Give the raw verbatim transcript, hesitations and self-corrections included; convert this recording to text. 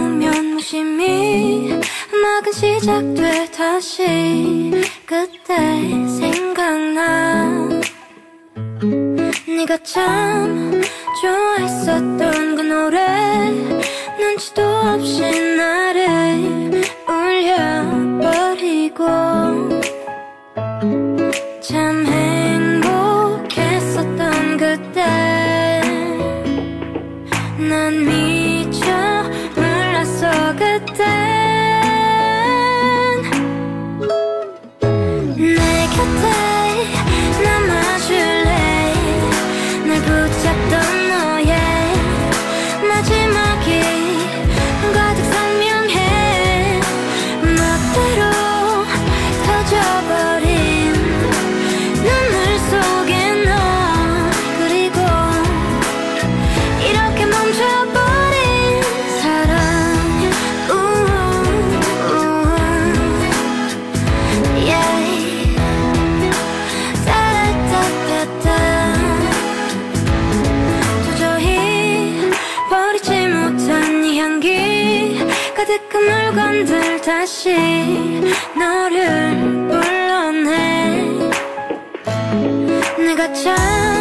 않으면 무심히 음악은 시작돼 다시. 그때 생각나 네가 참 좋아했었던 그 노래. 눈치도 없이 나를 울려버리고 참 행복했었던 그때. 난 미쳐 몰랐어 그땐. 내 곁에 남아줄래. 날 붙잡던 너의 마지막이 가득 선명해. 멋대로 터져버린 눈물 속에 너. 그리고 이렇게 멈춰버린 사랑. 우우 yeah. 따라따따따. 도저히 버리지 못한 이 향기 가득한 물건들 다시 너를 불러내. 내가 참